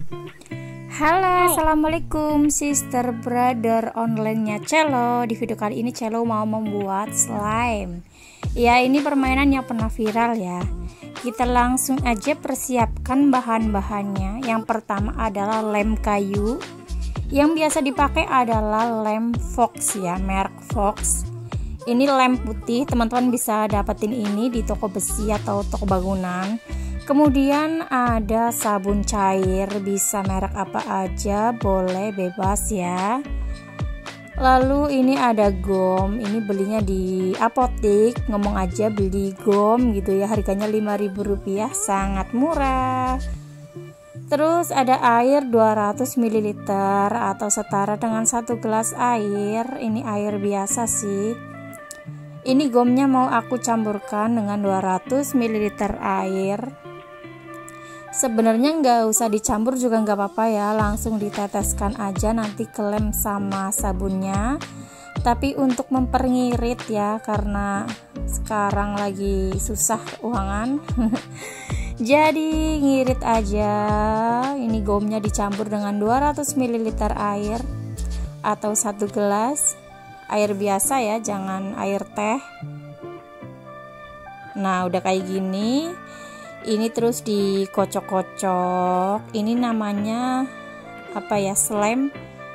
Halo, assalamualaikum sister brother online-nya Cello. Di video kali ini Cello mau membuat slime. Ya, ini permainan yang pernah viral ya. Kita langsung aja persiapkan bahan-bahannya. Yang pertama adalah lem kayu. Yang biasa dipakai adalah lem Fox ya, merek Fox. Ini lem putih, teman-teman bisa dapetin ini di toko besi atau toko bangunan. Kemudian ada sabun cair, bisa merek apa aja, boleh bebas ya. Lalu ini ada gom, ini belinya di apotek, ngomong aja beli gom gitu ya, harganya Rp5.000, sangat murah. Terus ada air 200 ml atau setara dengan 1 gelas air, ini air biasa sih. Ini gomnya mau aku campurkan dengan 200 ml air. Sebenarnya nggak usah dicampur juga nggak apa-apa ya, langsung diteteskan aja nanti ke lem sama sabunnya. Tapi untuk memperengirit ya, karena sekarang lagi susah keuangan jadi ngirit aja. Ini gomnya dicampur dengan 200 ml air atau 1 gelas air biasa ya, jangan air teh. Nah udah kayak gini, ini terus dikocok-kocok. Ini namanya apa ya, slime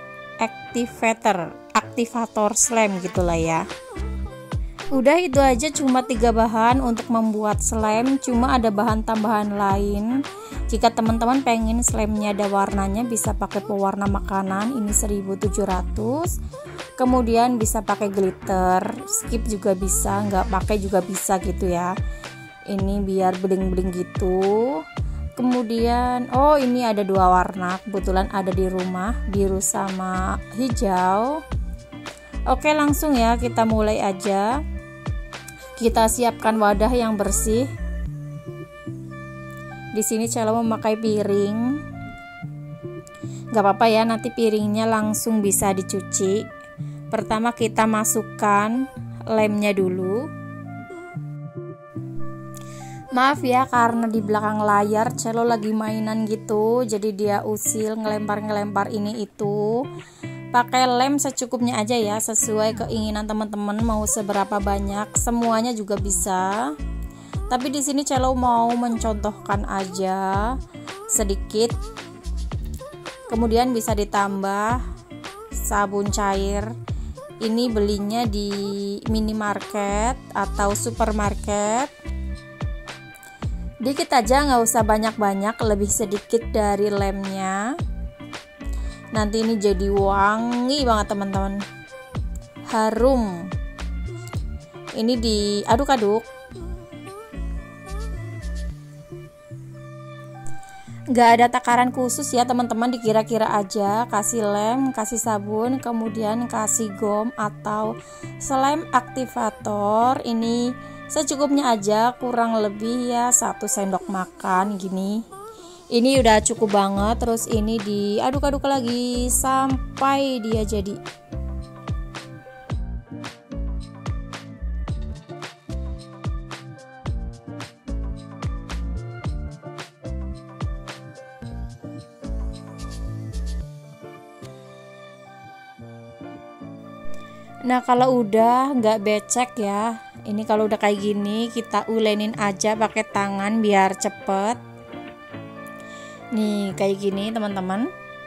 aktivator slime gitulah ya. Udah itu aja, cuma 3 bahan untuk membuat slime. Cuma ada bahan tambahan lain. Jika teman-teman pengen slime-nya ada warnanya, bisa pakai pewarna makanan, ini 1.700. Kemudian bisa pakai glitter, skip juga bisa, nggak pakai juga bisa gitu ya. Ini biar bling-bling gitu. Kemudian ini ada 2 warna, kebetulan ada di rumah, biru sama hijau. Oke, langsung ya kita mulai aja. Kita siapkan wadah yang bersih. Di sini Cello memakai piring. Gak apa-apa ya, nanti piringnya langsung bisa dicuci. Pertama kita masukkan lemnya dulu. Maaf ya, karena di belakang layar Cello lagi mainan gitu, jadi dia usil ngelempar-ngelempar ini itu. Pakai lem secukupnya aja ya, sesuai keinginan teman-teman mau seberapa banyak, semuanya juga bisa. Tapi di sini Cello mau mencontohkan aja sedikit. Kemudian bisa ditambah sabun cair. Ini belinya di minimarket atau supermarket. Dikit aja, nggak usah banyak-banyak, lebih sedikit dari lemnya. Nanti ini jadi wangi banget teman-teman, harum. Ini diaduk-aduk. Nggak ada takaran khusus ya teman-teman, dikira-kira aja. Kasih lem, kasih sabun, kemudian kasih gom atau slime aktivator. Ini secukupnya aja, kurang lebih ya 1 sendok makan gini. Ini udah cukup banget. Terus ini diaduk-aduk lagi sampai dia jadi. Nah kalau udah nggak becek ya, ini kalau udah kayak gini kita ulenin aja pakai tangan biar cepet. Nih kayak gini teman-teman.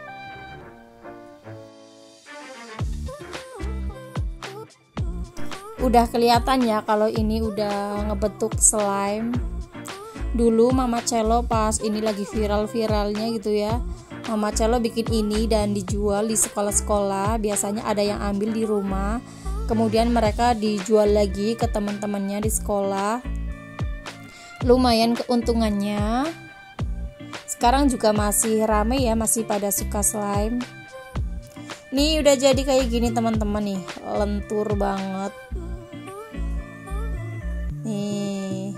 Udah kelihatan ya kalau ini udah ngebentuk slime. Dulu Mama Cello pas ini lagi viral-viralnya gitu ya, Mama Cello bikin ini dan dijual di sekolah-sekolah. Biasanya ada yang ambil di rumah, kemudian mereka dijual lagi ke teman-temannya di sekolah. Lumayan keuntungannya. Sekarang juga masih rame ya, masih pada suka slime. Nih udah jadi kayak gini teman-teman nih, lentur banget. Nih.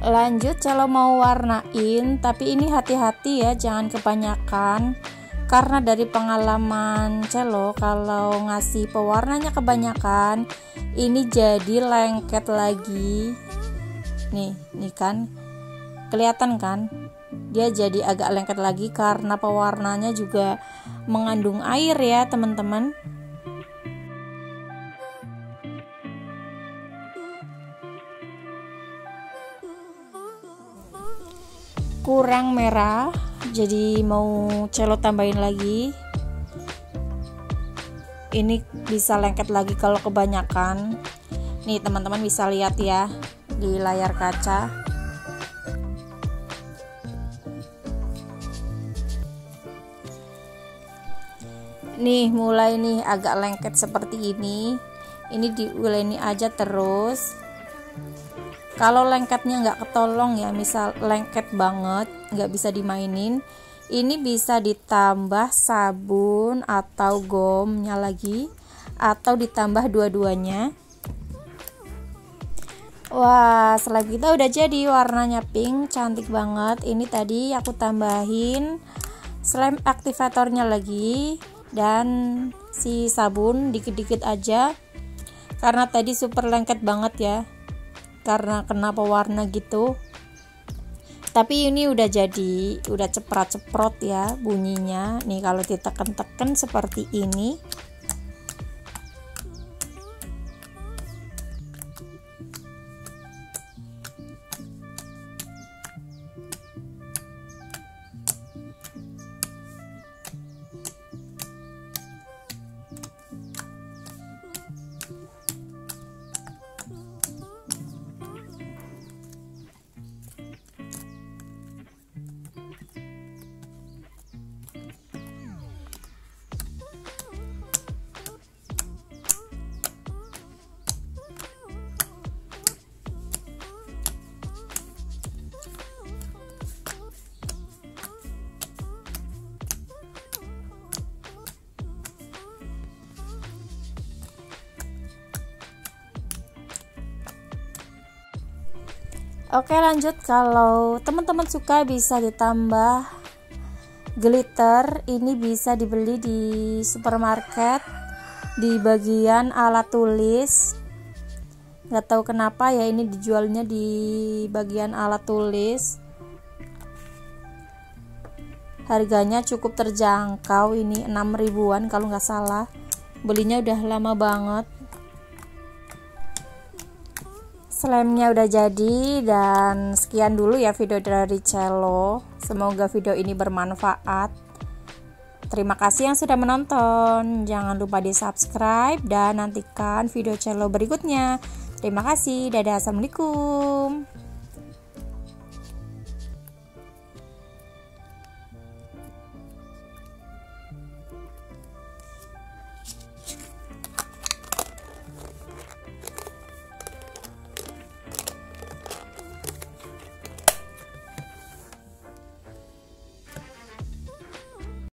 Lanjut, cello mau warnain, tapi ini hati-hati ya, jangan kebanyakan. Karena dari pengalaman cello, kalau ngasih pewarnanya kebanyakan, ini jadi lengket lagi. Nih kan, kelihatan kan? Dia jadi agak lengket lagi karena pewarnanya juga mengandung air ya, teman-teman. Kurang merah, jadi mau cello tambahin lagi. Ini bisa lengket lagi kalau kebanyakan. Nih teman-teman bisa lihat ya di layar kaca. Nih mulai nih agak lengket seperti ini. Ini diuleni aja terus. Kalau lengketnya nggak ketolong ya, misal lengket banget nggak bisa dimainin, ini bisa ditambah sabun atau gomnya lagi, atau ditambah dua-duanya. Wah, slime kita udah jadi, warnanya pink, cantik banget. Ini tadi aku tambahin slime aktivatornya lagi dan si sabun dikit-dikit aja, karena tadi super lengket banget ya, karena kena pewarna gitu. Tapi ini udah jadi, udah ceprot-ceprot ya bunyinya. Nih kalau ditekan-tekan seperti ini. Oke, lanjut, kalau teman-teman suka bisa ditambah glitter. Ini bisa dibeli di supermarket di bagian alat tulis. Nggak tahu kenapa ya ini dijualnya di bagian alat tulis. Harganya cukup terjangkau, ini 6 ribuan kalau nggak salah. Belinya udah lama banget. Slime-nya udah jadi, dan sekian dulu ya video dari cello. Semoga video ini bermanfaat. Terima kasih yang sudah menonton. Jangan lupa di subscribe dan nantikan video cello berikutnya. Terima kasih. Dadah, assalamualaikum.